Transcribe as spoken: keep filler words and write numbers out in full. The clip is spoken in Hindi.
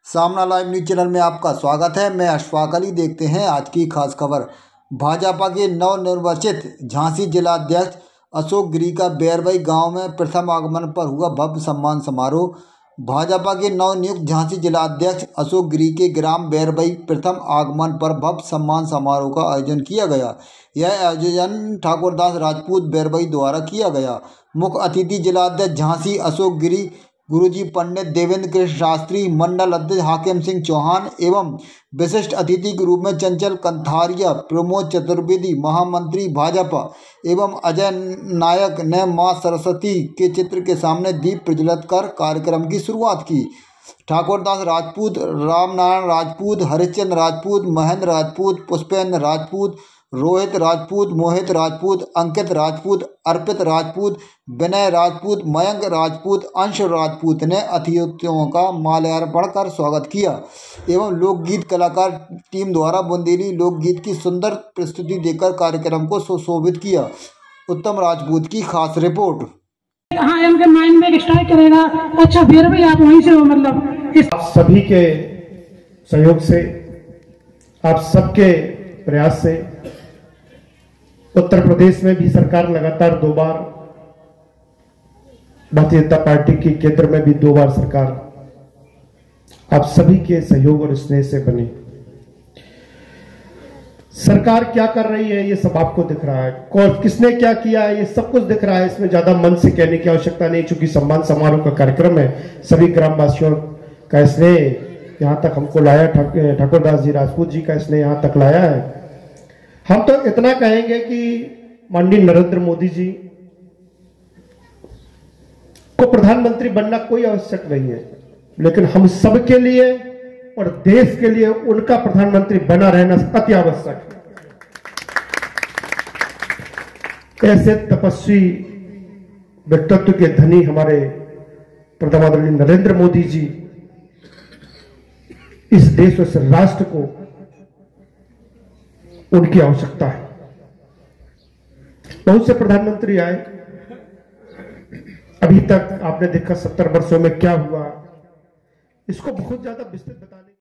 सामना लाइव न्यूज चैनल में आपका स्वागत है। मैं अशफाक अली। देखते हैं आज की खास खबर। भाजपा के नवनिर्वाचित झांसी जिलाध्यक्ष अशोक गिरी का बैरवई गांव में प्रथम आगमन पर हुआ भव्य सम्मान समारोह। भाजपा के नवनियुक्त झांसी जिलाध्यक्ष अशोक गिरी के ग्राम बैरवई प्रथम आगमन पर भव्य सम्मान समारोह का आयोजन किया गया। यह आयोजन ठाकुरदास राजपूत बैरवई द्वारा किया गया। मुख्य अतिथि जिलाध्यक्ष झांसी अशोक गिरी, गुरुजी पंडित देवेंद्र कृष्ण शास्त्री, मंडल अध्यक्ष हाकिम सिंह चौहान एवं विशिष्ट अतिथि के रूप में चंचल कंथारिया, प्रमोद चतुर्वेदी, महामंत्री भाजपा एवं अजय नायक ने मां सरस्वती के चित्र के सामने दीप प्रज्वलित कर कार्यक्रम की शुरुआत की। ठाकुरदास राजपूत, रामनारायण राजपूत, हरिश्चंद्र राजपूत, महेंद्र राजपूत, पुष्पेंद्र राजपूत, रोहित राजपूत, मोहित राजपूत, अंकित राजपूत, अर्पित राजपूत, विनय राजपूत, मयंक राजपूत, अंश राजपूत ने अतिथियों का माल्यार्पण कर स्वागत किया एवं लोकगीत कलाकार टीम द्वारा बुंदेली लोकगीत की सुंदर प्रस्तुति देकर कार्यक्रम को सुशोभित किया। उत्तम राजपूत की खास रिपोर्ट। हाँ, इनके माइंड में एक स्ट्राइक करेगा। अच्छा, फिर भी आप वहीं से हो, मतलब इस... आप सभी के सहयोग से, आप सबके प्रयास से उत्तर प्रदेश में भी सरकार लगातार दो बार, भारतीय जनता पार्टी की केंद्र में भी दो बार सरकार आप सभी के सहयोग और स्नेह से बनी। सरकार क्या कर रही है ये सब आपको दिख रहा है, कौन किसने क्या किया है ये सब कुछ दिख रहा है। इसमें ज्यादा मन से कहने की आवश्यकता नहीं, चूंकि सम्मान समारोह का कार्यक्रम है। सभी ग्रामवासियों का स्नेह यहां तक हमको लाया, ठाकुरदास जी राजपूत जी का स्नेह यहां तक लाया है। हम तो इतना कहेंगे कि माननीय नरेंद्र मोदी जी को प्रधानमंत्री बनना कोई आवश्यक नहीं है, लेकिन हम सबके लिए और देश के लिए उनका प्रधानमंत्री बना रहना अति आवश्यक है। ऐसे तपस्वी व्यक्तित्व के धनी हमारे प्रधानमंत्री नरेंद्र मोदी जी इस देश और इस राष्ट्र को उनकी आवश्यकता है। बहुत से प्रधानमंत्री आए, अभी तक आपने देखा सत्तर वर्षों में क्या हुआ, इसको बहुत ज्यादा विस्तृत बता